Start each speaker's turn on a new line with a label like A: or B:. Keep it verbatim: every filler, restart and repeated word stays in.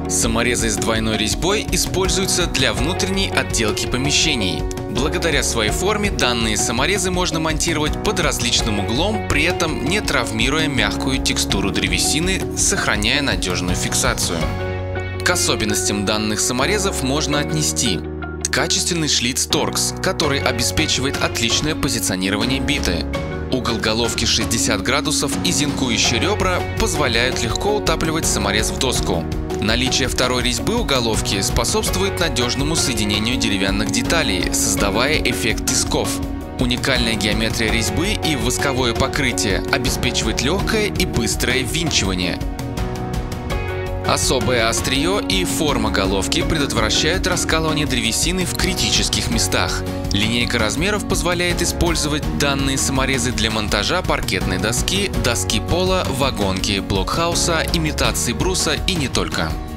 A: Саморезы с двойной резьбой используются для внутренней отделки помещений. Благодаря своей форме данные саморезы можно монтировать под различным углом, при этом не травмируя мягкую текстуру древесины, сохраняя надежную фиксацию. К особенностям данных саморезов можно отнести качественный шлиц торкс, который обеспечивает отличное позиционирование биты. Угол головки шестьдесят градусов и зинкующие ребра позволяют легко утапливать саморез в доску. Наличие второй резьбы у головки способствует надежному соединению деревянных деталей, создавая эффект тисков. Уникальная геометрия резьбы и восковое покрытие обеспечивает легкое и быстрое ввинчивание. Особое острие и форма головки предотвращают раскалывание древесины в критических местах. Линейка размеров позволяет использовать данные саморезы для монтажа паркетной доски, доски пола, вагонки, блокхауса, имитации бруса и не только.